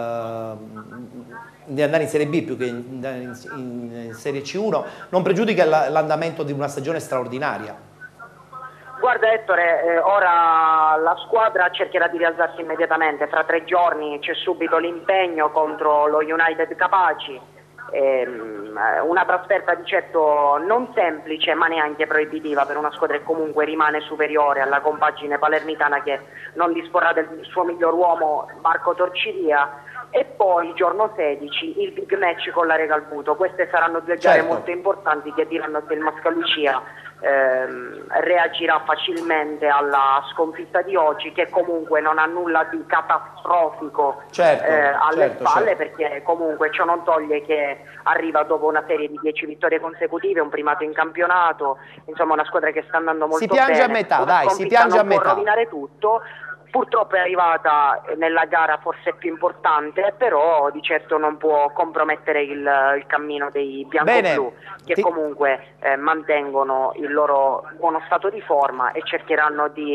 di andare in Serie B più che in, in, in Serie C uno, non pregiudica l'andamento di una stagione straordinaria. Guarda Ettore, eh, ora la squadra cercherà di rialzarsi immediatamente, fra tre giorni c'è subito l'impegno contro lo United Capaci, ehm, una trasferta di certo non semplice ma neanche proibitiva per una squadra che comunque rimane superiore alla compagine palermitana, che non disporrà del suo miglior uomo Marco Torciria. E poi giorno sedici il big match con la Regal Buto. Queste saranno due gare certo. molto importanti che diranno se il Mascalucia ehm, reagirà facilmente alla sconfitta di oggi, che comunque non ha nulla di catastrofico certo, eh, alle certo, spalle, certo. perché comunque ciò non toglie che arriva dopo una serie di dieci vittorie consecutive, un primato in campionato, insomma una squadra che sta andando molto bene. Si piange bene. a metà, Una dai, si piange a non può metà. rovinare tutto. Purtroppo è arrivata nella gara forse più importante, però di certo non può compromettere il, il cammino dei bianco-blu, che Ti... comunque eh, mantengono il loro buono stato di forma e cercheranno di,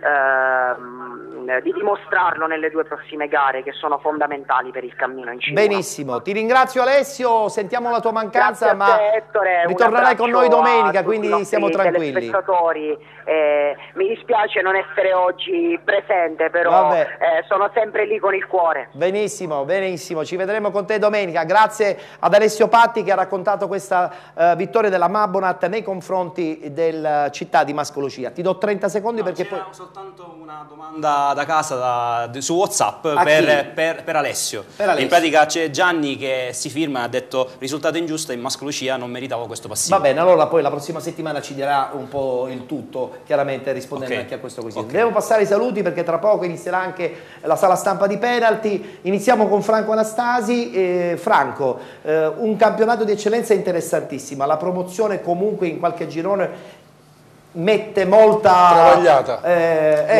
eh, di dimostrarlo nelle due prossime gare, che sono fondamentali per il cammino in cima. Benissimo, ti ringrazio Alessio, sentiamo la tua mancanza, ma te, Ettore, ritornerai con noi domenica, quindi siamo tranquilli. Eh, mi dispiace non essere oggi presente, però eh, sono sempre lì con il cuore. Benissimo, benissimo, ci vedremo con te domenica. Grazie ad Alessio Patti che ha raccontato questa uh, vittoria della Mabonat nei confronti del città di Mascalucia. Ti do trenta secondi no, perché poi... soltanto una domanda da casa da, su WhatsApp per, per, per, Alessio. per Alessio. In pratica c'è Gianni che si firma e ha detto risultato ingiusto, in Mascalucia non meritavo questo passivo. Va bene, allora poi la prossima settimana ci dirà un po' il tutto, chiaramente rispondendo okay. anche a questo quesito. Okay. Devo passare i saluti perché tra poco inizierà anche la sala stampa di penalty. Iniziamo con Franco Anastasi. Eh, Franco, eh, un campionato di eccellenza interessantissima, la promozione comunque in qualche girone mette molta travagliata. Eh, eh,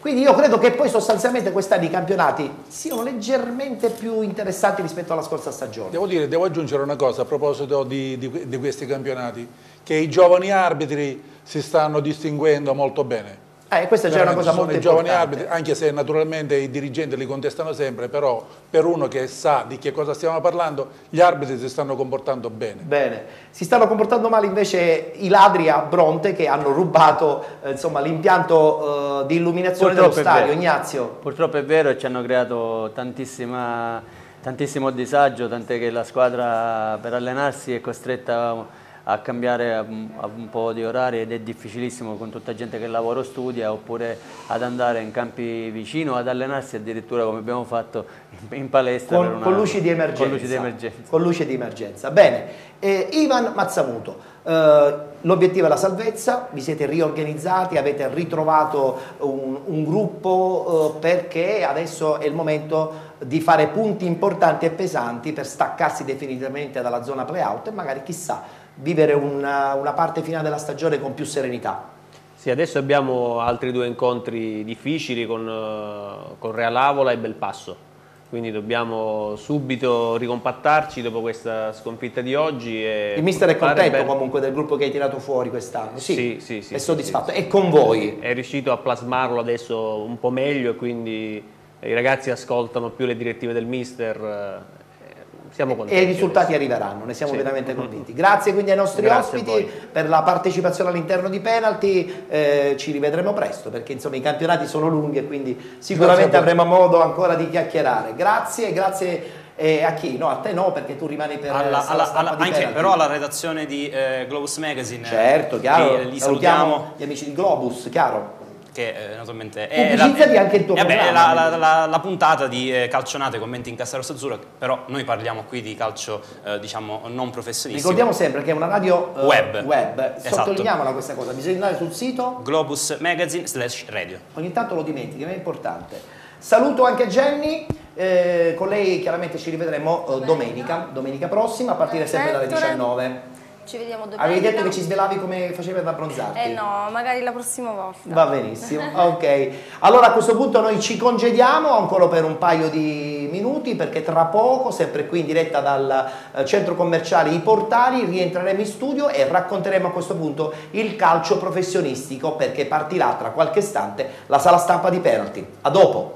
Quindi io credo che poi sostanzialmente quest'anno i campionati siano leggermente più interessanti rispetto alla scorsa stagione. Devo dire, devo aggiungere una cosa a proposito di, di, di questi campionati, che i giovani arbitri si stanno distinguendo molto bene. Eh, questa è già una cosa sono molto i giovani importante. arbitri, anche se naturalmente i dirigenti li contestano sempre, però per uno che sa di che cosa stiamo parlando, gli arbitri si stanno comportando bene. Bene, si stanno comportando male invece i ladri a Bronte che hanno rubato eh, l'impianto eh, di illuminazione dello stadio. Ignazio. Purtroppo è vero e ci hanno creato tantissima, tantissimo disagio, tant'è che la squadra per allenarsi è costretta a cambiare un po' di orari ed è difficilissimo con tutta gente che lavora o studia, oppure ad andare in campi vicino, ad allenarsi addirittura come abbiamo fatto in palestra. Con, per una, con luci di emergenza. Con luci di emergenza. Con luci di emergenza. Bene, eh, Ivan Mazzamuto, eh, l'obiettivo è la salvezza, vi siete riorganizzati, avete ritrovato un, un gruppo eh, perché adesso è il momento di fare punti importanti e pesanti per staccarsi definitivamente dalla zona play-out e magari chissà vivere una, una parte finale della stagione con più serenità. Sì, adesso abbiamo altri due incontri difficili con, uh, con Real Avola e Belpasso, quindi dobbiamo subito ricompattarci dopo questa sconfitta di oggi. E il mister è contento bene. comunque del gruppo che hai tirato fuori quest'anno? Sì, sì, sì, sì, è sì, soddisfatto. Sì, sì. E con voi? È riuscito a plasmarlo adesso un po' meglio e quindi i ragazzi ascoltano più le direttive del mister. Siamo contenti. E i risultati adesso arriveranno, ne siamo sì. veramente convinti. Grazie quindi ai nostri Grazie ospiti per la partecipazione all'interno di Penalty, eh, ci rivedremo presto perché insomma i campionati sono lunghi e quindi sicuramente avremo modo ancora di chiacchierare. Grazie, grazie eh, a chi? No, a te no perché tu rimani per alla, alla, alla, anche Penalty. Però alla redazione di eh, Globus Magazine. Certo, chiaro, li, li salutiamo salutiamo gli amici di Globus, chiaro. Che eh, naturalmente è pubblicizzati la, anche il tuo eh, programma. È la, la, la, la puntata di eh, Calcionate, commenti in Cassa Rossa Azzurra, però noi parliamo qui di calcio eh, diciamo non professionistico. Ricordiamo sempre che è una radio uh, web, web. Esatto. Sottolineiamola questa cosa, bisogna andare sul sito Globus Magazine slash radio. Ogni tanto lo dimentichi, ma è importante. Saluto anche Jenny, eh, con lei chiaramente ci rivedremo eh, domenica, domenica prossima a partire sempre dalle diciannove. Ci vediamo domenica. Avevi detto che ci svelavi come facevi ad abbronzarti? Eh no, magari la prossima volta. Va benissimo, ok. Allora a questo punto noi ci congediamo ancora per un paio di minuti perché tra poco, sempre qui in diretta dal eh, centro commerciale I Portali, rientreremo in studio e racconteremo a questo punto il calcio professionistico perché partirà tra qualche istante la sala stampa di Penalty. A dopo!